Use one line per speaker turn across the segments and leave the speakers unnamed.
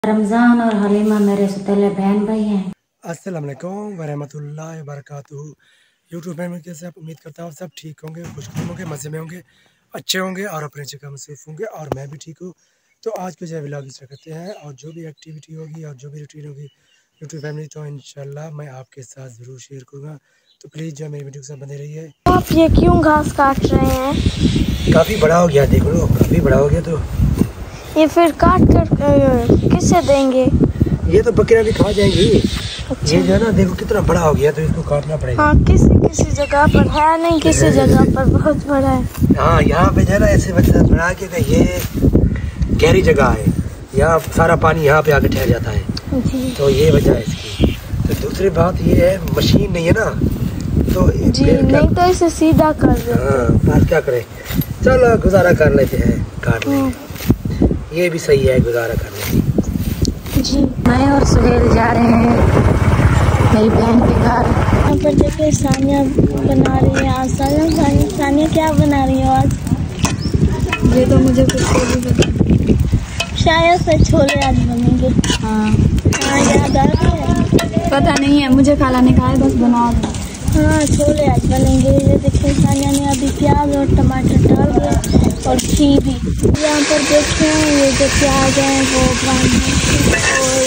रमज़ान और हलीमा मेरे सौतेले बहन भाई हैं।
अस्सलाम वालेकुम वरहमतुल्लाहि वबरकातुहू। यूट्यूब फैमिली कैसे आप उम्मीद करता हूँ सब ठीक होंगे, खुशखुश होंगे, मज़े में होंगे, अच्छे होंगे और अपने जगह मसरूफ़ होंगे और मैं भी ठीक हूँ। तो आज के जो व्लॉग स्टार्ट करते हैं और जो भी एक्टिविटी होगी और जो भी रूटीन होगी यूट्यूब फैमिली तो इंशाल्लाह मैं आपके साथ ज़रूर शेयर करूँगा। तो प्लीज़ जो मेरी वीडियो के साथ बने रहिए।
आप ये क्यों घास काट रहे हैं?
काफ़ी बड़ा हो गया, देख लो काफ़ी बड़ा हो गया। तो
ये फिर काट कर किससे देंगे?
ये तो बकरियाँ भी खा जाएंगी।
अच्छा।
ये जो है ना देखो कितना बड़ा हो गया तो इसको काटना पड़ेगा।
हाँ, किसी जगह पर है, नहीं किसी जगह पर बहुत बड़ा है।
हाँ, यहाँ पे जो है ना ऐसे वजह बना के ये गहरी जगह है, यहाँ सारा पानी यहाँ पे आके ठहर जाता है
जी।
तो ये वजह है इसकी। तो दूसरी बात ये है मशीन नहीं है ना तो
जी नहीं तो इसे सीधा कर दो।
हाँ, बात क्या करें, चलो गुजारा कर लेते हैं, काट लें। ये भी सही है गुजारा करने
जी।
मैं और सुहेल जा रहे हैं मेरी बहन के घर।
यहाँ पर देखिए सानिया बना रही है आज। सानिया क्या बना रही है आज?
ये तो मुझे कुछ नहीं पता,
शायद से छोले आज बनेंगे।
हाँ
याद आ रही है?
पता नहीं है, मुझे खाला ने कहा है बस बना दो।
हाँ, छोले आज बनेंगे। ये देखिए सानिया ने अभी प्याज और टमाटर डाल दिया और घी भी। यहाँ पर देखिए ये जो प्याज है वो ब्राउन और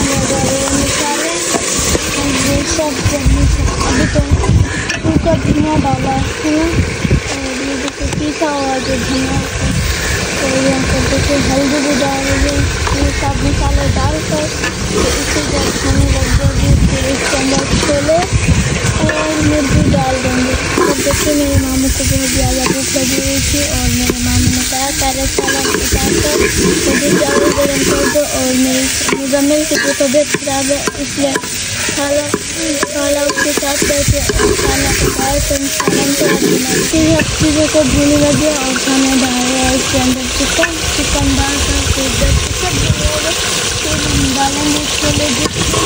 मसाले और ये सब अभी तो उनका धनिया डाला है और ये देखिए पीसा हुआ जो धनिया तो यहाँ पर देखिए हल्दी भी डाल रही है। ये सब मसाले डालकर तो इसे जब खाने लग जाएगी फिर इसके अंदर छोले और मिर्ची डाल देंगे। तो देखिए मेरे मामू को बहुत ज़्यादा भूख लगी हुई थी और मेरे मामू ने कहा पहले सालन उतारकर मुझे चावल गर्म कर दो और मेरी मुजम्मिल की जो तबीयत खराब है इसलिए खाला उसके साथ बैठे और खाना पकाए तो सालन को बनाती है। चीज़ों को भूनी लगी और खाना डाल रहा है इसके अंदर चिकन डालकर फिर जब सब बनेगा फिर हम डालेंगे छोले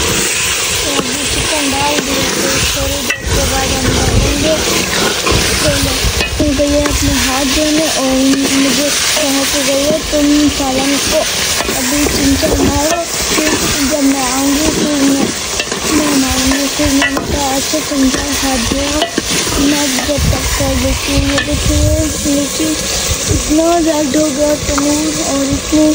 और वो चिकन डाल दिए तो थोड़ी देर के बाद हम डालेंगे छोले। गई है अपने हाथ धोने और मुझे कहा कि गई है तुम सालन को अभी चिमचा मारो फिर जब मैं आऊँगी फिर मैं मारूँगी। फिर मैंने कहा अच्छा तुम जाओ हाथ धो मैं जब तक कर देती हूँ। ये देखिए लीची इतना ज़्यादा हो गया तनूर और इतनी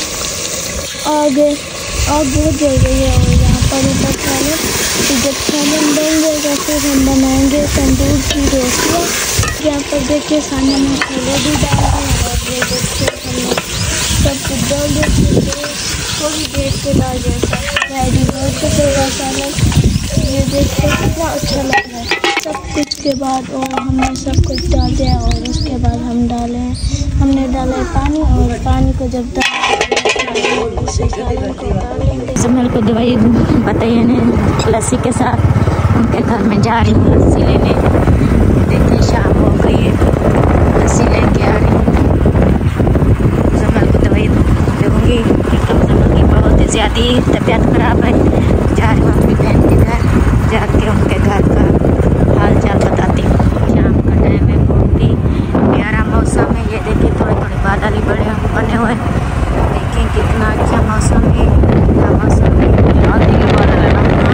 आग बहुत जल गई है और यहाँ पर ऊपर खाना तो जब खाना बन जाएगा फिर हम बनाएंगे तंदूर की रोटियाँ। यहाँ पर देखिए सानिया में छोले भी डाल दिए और ये देखिए हमने सब कुछ डाल दिया थोड़ी देर के बाद जैसा रेडी हो चुकेगा सालन। ये देखिए कितना अच्छा लग रहा है सब कुछ के बाद और हमने सब कुछ डाल दिया और उसके बाद हमने डाला है पानी और पानी को जब
जमल को दवाई बताइए ने लस्सी के साथ उनके घर में जा रही हूँ लस्सी लेने। देखिए शाम हो गई है, लस्सी लेके आ रही हूँ। जमल को दवाई दूँगी क्योंकि जमल की बहुत ही ज़्यादा तबीयत खराब है। जा रही हूँ अपनी बहन के घर, जाके उनके घर का हाल चाल बताती हूँ। शाम का टाइम है, बहुत ही प्यारा मौसम है। ये देखिए थोड़े थोड़े बादल ही बने हुए हैं। देखिए कितना अच्छा मौसम है, क्या मौसम है। आंधी के बादल है ना,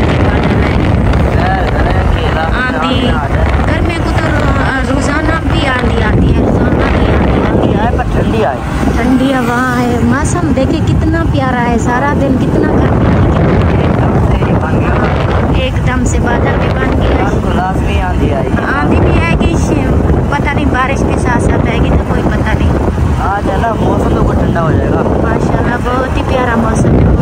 आंधी घर में को तो रोजाना भी आंधी आती है, रोजाना भी आंधी है पर ठंडी हवा है। मौसम देखिए कितना प्यारा है, सारा दिन कितना गर्मी एकदम से बादल भी बन गया। आंधी भी आएगी, पता नहीं बारिश के साथ साथ आएगी तो कोई पता नहीं।
आज है ना मौसम तो बहुत ठंडा हो जाएगा
माशाल्लाह, बहुत ही प्यारा मौसम है।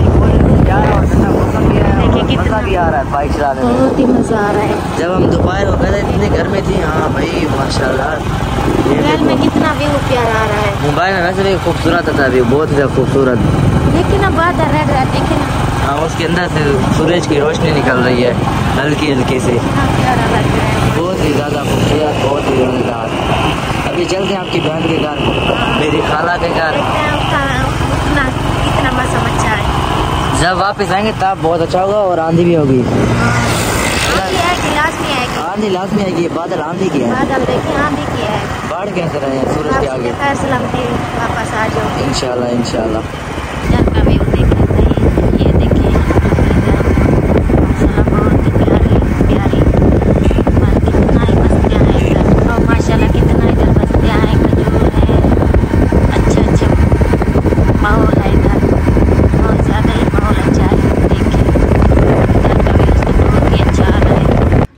देखिए कितना
भी आ रहा है बाइक चलाने में,
बहुत ही मज़ा आ रहा है।
जब हम दोपहर हो गए थे इतने घर में थी। हाँ भाई माशाल्लाह,
मोबाइल में कितना व्यू प्यारा आ रहा है।
मोबाइल में वैसे भी खूबसूरत था व्यू, बहुत ही खूबसूरत।
लेकिन अब बादल रह रहा है, देखिए ना।
हाँ, उसके अंदर से सूरज की रोशनी निकल रही है हल्की हल्की से,
कितना प्यारा लग रहा है।
बहुत ही ज़्यादा खूबसूरत, बहुत ही मज़ेदार। अभी चलते हैं आपकी बहन के घर, मेरी खाला के घर।
कितना मौसम अच्छा है।
जब वापस आएंगे तब बहुत अच्छा होगा और आंधी भी होगी। आंधी लाजमी आएगी, बादल आंधी की है।
बादल देखिए आंधी की है।
बाढ़ कैसे रहे हैं सूरज के आगे।
फैसला वापस आ जाओ
इंशाल्लाह इंशाल्लाह।
जब का व्यू देख लेते हैं।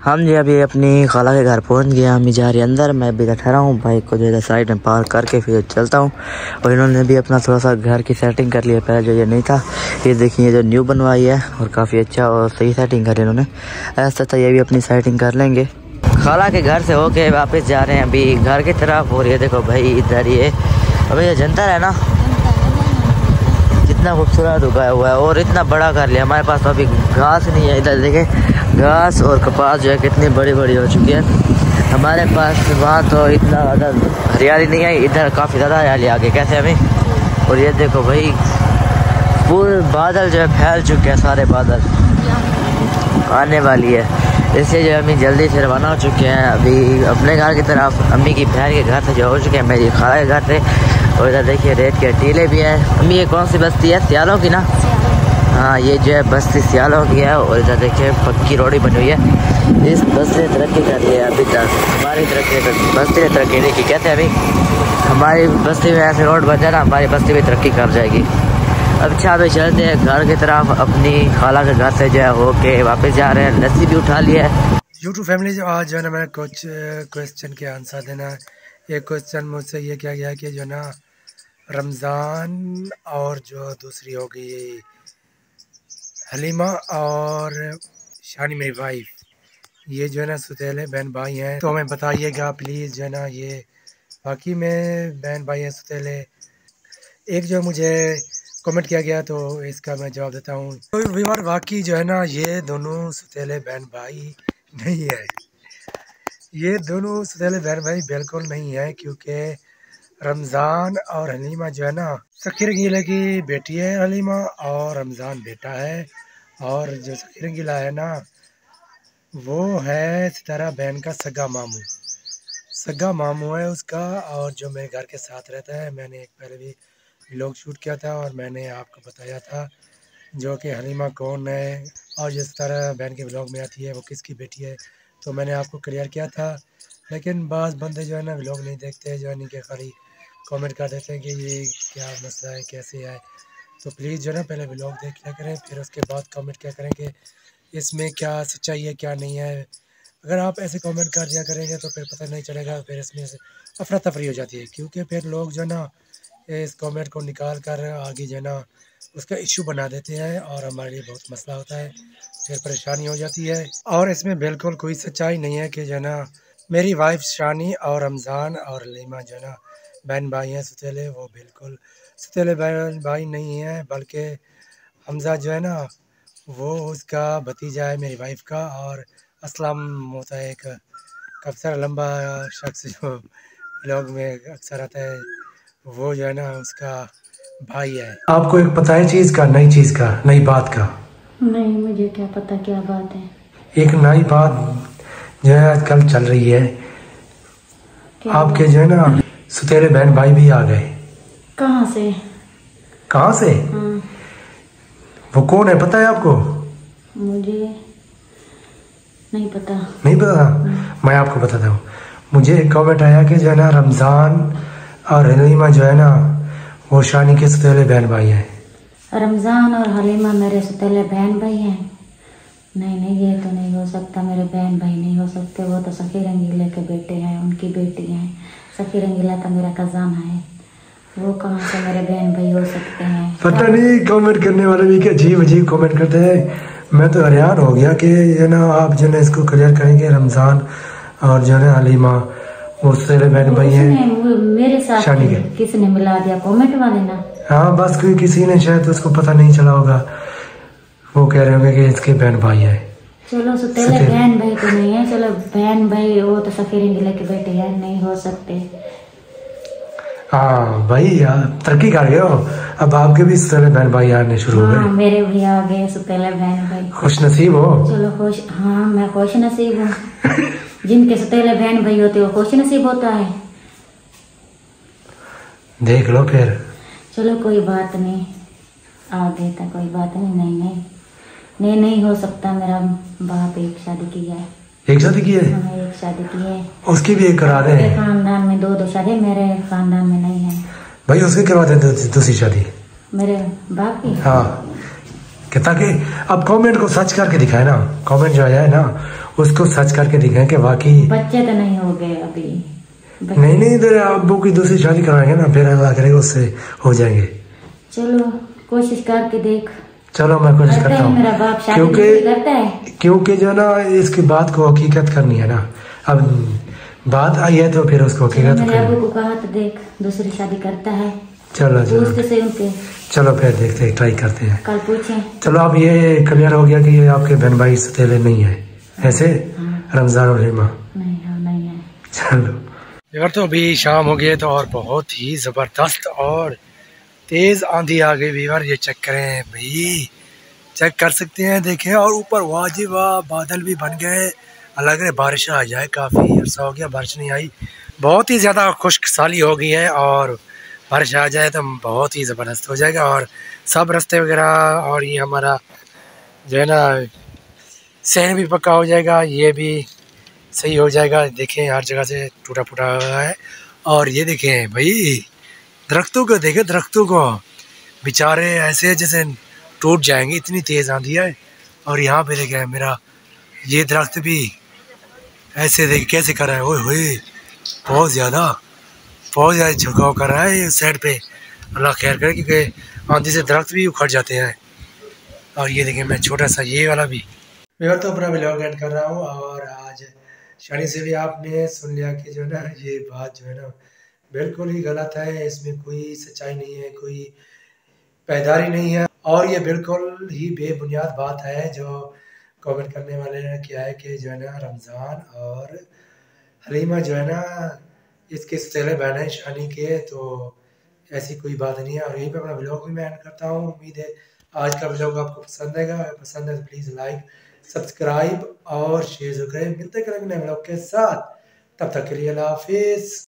हम जी अभी अपनी खाला के घर पहुंच गए। हम जा रहे अंदर, मैं भी ठहरा हूँ, बाइक को जो है साइड में पार्क करके फिर चलता हूँ। और इन्होंने भी अपना थोड़ा सा घर की सेटिंग कर लिया, पहले जो ये नहीं था। ये देखिए जो न्यू बनवाई है और काफ़ी अच्छा और सही सेटिंग करी इन्होंने। ऐसा था ये भी अपनी सेटिंग कर लेंगे। खाला के घर से होके वापस जा रहे हैं अभी घर की तरफ। और ये देखो भाई इधर ये अभी ये जनता है ना, कितना खूबसूरत उगाया हुआ है और इतना बड़ा कर लिया। हमारे पास तो अभी घास नहीं है, इधर देखे घास और कपास जो है कितनी बड़ी बड़ी हो चुकी है। हमारे पास वहाँ तो इतना ज़्यादा हरियाली नहीं है, इधर काफ़ी ज़्यादा हरियाली आ गई कैसे हमें। और ये देखो भाई पूरे बादल जो है फैल चुके हैं, सारे बादल आने वाली है, इसलिए जो अम्मी जल्दी से रवाना हो चुके हैं अभी अपने घर की तरफ। अम्मी की बहन के घर से जो हो चुके हैं मेरी खाला के घर से। और इधर देखिए रेत के टीले भी हैं। अम्मी ये कौन सी बस्ती है? सियालों की ना? हाँ ये जो है बस्ती सियालों की है। और इधर देखिए पक्की रोड बनी हुई है। इस बस्ती ने तरक्की कर ली है अभी तक, हमारी बस्ती ने तरक्की नहीं की। कहते हैं अभी हमारी बस्ती में ऐसे रोड बन जाए ना, हमारी बस्ती भी तरक्की कर जाएगी। अच्छा अभी चलते हैं घर की तरफ, अपनी खाला के घर से जो है होके वापस जा रहे हैं। लस्सी भी उठा लिया है।
यूट्यूब फैमिली जो आज जो है ना मैंने कुछ क्वेश्चन के आंसर देना है। एक क्वेश्चन मुझसे ये क्या गया कि जो ना रमज़ान और जो दूसरी हो गई हलीमा और शानी मेरी वाइफ, ये जो है ना सुतेले बहन भाई हैं, तो हमें बताइएगा प्लीज़ जो है ना ये बाकी में बहन भाई हैं सुतेले। एक जो मुझे कमेंट किया गया तो इसका मैं जवाब देता हूँ। तो वाकई जो है ना ये दोनों सुतेले बहन भाई नहीं है, ये दोनों सुतेले बहन भाई बिल्कुल नहीं है, क्योंकि रमज़ान और हलीमा जो है ना सखी रंगीला की बेटी है हलीमा और रमज़ान बेटा है। और जो सखी रंगीला है ना वो है सितारा बहन का सगा मामू है उसका। और जो मेरे घर के साथ रहता है, मैंने एक पहले भी व्लॉग शूट किया था और मैंने आपको बताया था जो कि हलीमा कौन है और जो सितारा बहन के व्लॉग में आती है वो किसकी बेटी है, तो मैंने आपको क्लियर किया था। लेकिन बाज़ बंदे जो है ना व्लॉग नहीं देखते हैं, जो है कि खाली कमेंट कर देते हैं कि ये क्या मसला है कैसे है। तो प्लीज़ जो है ना पहले व्लॉग देख लिया करें, फिर उसके बाद कमेंट किया करें कि इसमें क्या सच्चाई है क्या नहीं है। अगर आप ऐसे कमेंट कर दिया करेंगे तो फिर पता नहीं चलेगा, फिर इसमें से अफरा तफरी हो जाती है, क्योंकि फिर लोग जो है ना इस कमेंट को निकाल कर आगे जो है ना उसका इशू बना देते हैं और हमारे लिए बहुत मसला होता है, फिर परेशानी हो जाती है। और इसमें बिल्कुल कोई सच्चाई नहीं है कि जो है ना मेरी वाइफ शानी और रमज़ान और हलीमा जो है ना बहन भाई हैं सुतेले, वो बिल्कुल सुतेले बहन भाई नहीं है, बल्कि हमज़ा जो है ना वो उसका भतीजा है मेरी वाइफ का। और असलम होता है एक काफ़ी लंबा शख्स जो ब्लॉग में अक्सर आता है, वो जो है ना उसका भाई है। आपको एक पता है चीज़ का, नई चीज़ का, नई बात का?
नहीं मुझे क्या पता क्या बात है।
एक नई बात जो है आजकल चल रही है, आपके जो है ना सुतेले बहन भाई भी आ गए।
कहाँ से?
कहाँ से? वो कौन है पता है आपको?
मुझे नहीं पता।
नहीं पता? मैं आपको बताता हूँ। मुझे एक कमेंट आया कि जो है ना रमज़ान और हलीमा जो है ना वो शानी के सुतेले बहन भाई हैं।
रमज़ान और हलीमा मेरे सुतेले बहन भाई हैं? नहीं ये तो नहीं हो सकता, मेरे बहन भाई नहीं हो सकते। वो तो सखी रंगीले के बेटे हैं, उनकी बेटी हैं। सखी रंगीला तो मेरा खजाना है, वो कहाँ से मेरे बहन भाई हो सकते हैं?
पता नहीं कमेंट करने वाले भी क्या अजीब कमेंट करते हैं। मैं तो हैरान हो गया कि जो ना आप जो है इसको क्लियर करेंगे रमज़ान और जो है हलीमा वो सुतेले बहन भाई हैं
मेरे साथ
शानी के।
किसने मिला दिया? कमेंट वाले ना?
हाँ बस कोई किसी ने शायद उसको पता नहीं चला होगा, वो कह रहे होंगे कि इसके बहन भाई है।
चलो सुतेले बहन भाई तो नहीं है, चलो बहन भाई वो तो सखी रंगीला के बेटे हैं, नहीं हो सकते।
हाँ भाई यार तरक्की कर गए हो, अब आपके भी सुतेले बहन भाई आने शुरू हो गए।
मेरे भी आ गए सुतेले बहन भाई।
खुश नसीब हो।
चलो खुश, हाँ मैं खुश नसीब हूँ। जिनके सुतेले बहन भाई होते हो खुश नसीब होता है।
देख लो फिर।
चलो कोई बात नहीं, आ गए तो कोई बात नहीं। नहीं हो सकता। मेरा बाप एक शादी की है।
एक शादी की है?
हाँ एक शादी की है।
उसकी भी एक करा दे।
मेरे खानदान में दो शादी, मेरे खानदान में नहीं है।
भाई उसकी करवा दे दूसरी शादी
मेरे बाप की।
हाँ कि ताकि अब कमेंट को सर्च करके दिखाए ना, कमेंट जो है ना उसको सर्च करके दिखाएं कि वाकई
बच्चे तो नहीं हो गए अभी।
नहीं इधर अब्बू की दूसरी शादी कराएंगे ना, फिर अल्लाह करेगा उससे हो जाएंगे।
चलो कोशिश करके देख।
चलो मैं कोशिश करता हूँ,
मेरा बाप शादी करता है
क्योंकि जो ना इसकी बात को हकीकत करनी है ना, अब बात आई है तो फिर उसको हकीकत
मेरे अब्बू को कहा तो देख दूसरी शादी करता है।
चलो
से उनके
चलो फिर देखते हैं, ट्राई करते हैं,
कल पूछे। चलो
अब ये क्लियर हो गया कि ये आपके बहन भाई सतीले नहीं है ऐसे। रमजान और रीमा
नहीं है।
चलो यार, तो अभी शाम हो गई तो और बहुत ही जबरदस्त और तेज आंधी आ गई भी यार। ये चेक करें भाई, चेक कर सकते हैं, देखें। और ऊपर वाजिब बादल भी बन गए, लग रहे बारिश आ जाए। काफ़ी अर्सा हो गया बारिश नहीं आई, बहुत ही ज़्यादा खुश्क साली हो गई है। और बारिश आ जाए तो बहुत ही ज़बरदस्त हो जाएगा और सब रास्ते वगैरह और ये हमारा जो है ना सहन भी पक्का हो जाएगा, ये भी सही हो जाएगा। देखें हर जगह से टूटा फूटा हुआ है। और ये देखें भाई दरख्तों को, देखें दरख्तों को, बेचारे ऐसे जैसे टूट जाएंगे, इतनी तेज़ आंधी है। और यहाँ पे देखें मेरा ये दरख्त भी ऐसे देख कैसे कर रहा है, ओए होए बहुत ज़्यादा झुकाव कर रहा है इस साइड पे। अल्लाह खैर करे क्योंकि आंधी से दरख्त भी उखड़ जाते हैं। और ये देखें मैं छोटा सा ये वाला भी मैं तो अपना व्लॉग एंड कर रहा हूँ। और आज शानी से भी आपने सुन लिया कि जो ना ये बात जो है ना बिल्कुल ही गलत है, इसमें कोई सच्चाई नहीं है, कोई पैदारी नहीं है। और ये बिल्कुल ही बेबुनियाद बात है जो कमेंट करने वाले ने किया है कि जो है ना रमज़ान और हलीमा जो है ना इसके सतीले बहन है शानी के, तो ऐसी कोई बात नहीं है। और यहीं पे अपना व्लॉग भी मैं एंड करता हूँ। उम्मीद है आज का व्लॉग आपको पसंद आएगा, पसंद है तो प्लीज़ लाइक सब्सक्राइब और शेयर करें। मिलते करेंगे नए व्लॉग के साथ, तब तक के लिए अल्लाह हाफिज़।